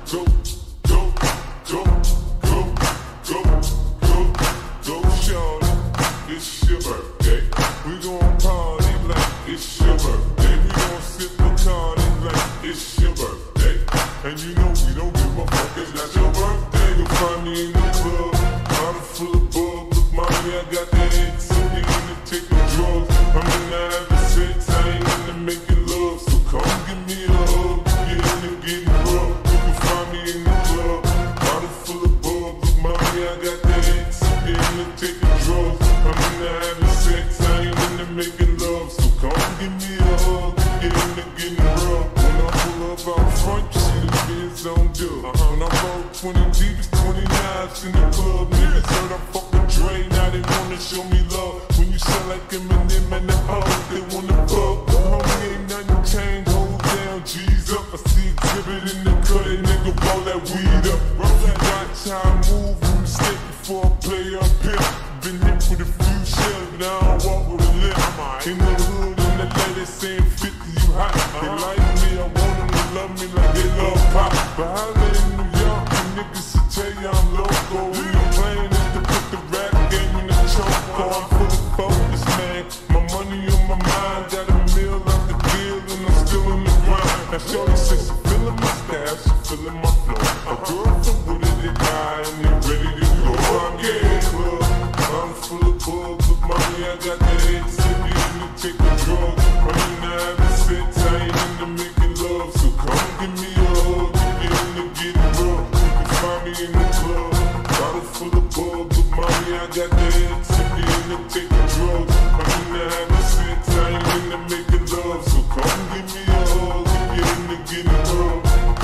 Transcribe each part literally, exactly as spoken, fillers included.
go, go, go, go, go, go, go, shawty. It's your birthday. We gon' party like it's your birthday. We gon' sip Bacardi like it's your birthday. And you know we don't give a fuck, it's not your birthday. You'll find me in the club, bottle full of bug. Look, mommy, I got the X, so you into taking drugs. I'm into having sex, I ain't into making love. So come give me a hug, get into getting rough. You can find me in the club, bottle full of bug. Look, mommy, I got the X, so you into taking drugs. I'm into having sex, I ain't into making love. So come give me a hug, get into getting rough. When I pull up out front, you see the Benz on dub. When I roll twenty deep, twenty-nines in the club. Niggas heard I fuck with Dre, now they wanna show me love. When you sell like Eminem and the hoes, they wanna fuck. Homie, ain't nothing changed, hold down, G's up. I see exhibit in the cut, that nigga roll that weed up. Watch how I move, you mistake before I play up here. Been hit with a few shells, but I don't walk with a limp. In the hood, in the ladies saying fifty, you hot. They like me, I want them to love me like they love pop. But I live in New York, and niggas will tell you I'm loco. And the plan is to put the rap game in the choke. I'm fully focused, man. My money on my mind, got a meal out the deal, and I'm still in the grind. Now shorty says she feeling my style, she feeling my flow. A girl from with it, they die, and they ready to go. I'm getting club, I'm full of bugs. Look, mommy, I got the X, so you into taking drugs. I'm into having sex, I ain't into making love. So come give me a hug, get into getting rough. You can find me in the club, bottle full of bugs. Look, mommy, I got the X, so you into taking drugs. I'm into having sex, I ain't into making love. So come give me a hug, get into getting rough.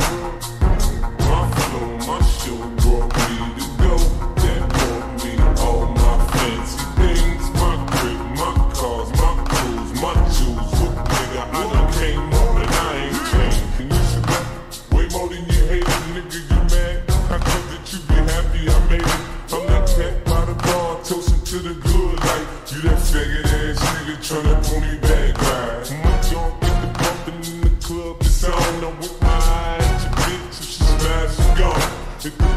My flow, my show brought me to go. That brought me all my fancy things. My crib, my cars, my clothes, my shoes. Look, nigga, I done came on and I ain't changed. And you should know way more than you hate it, nigga, you mad? How come that you be happy I made it? I'm that cat by the bar, toasting to the good life. You that faggot ass nigga tryna pull me back, right? My junk get the bumpin' in the club, it's on. I'm with my eyes, your bitch, if she smash, she gone. If the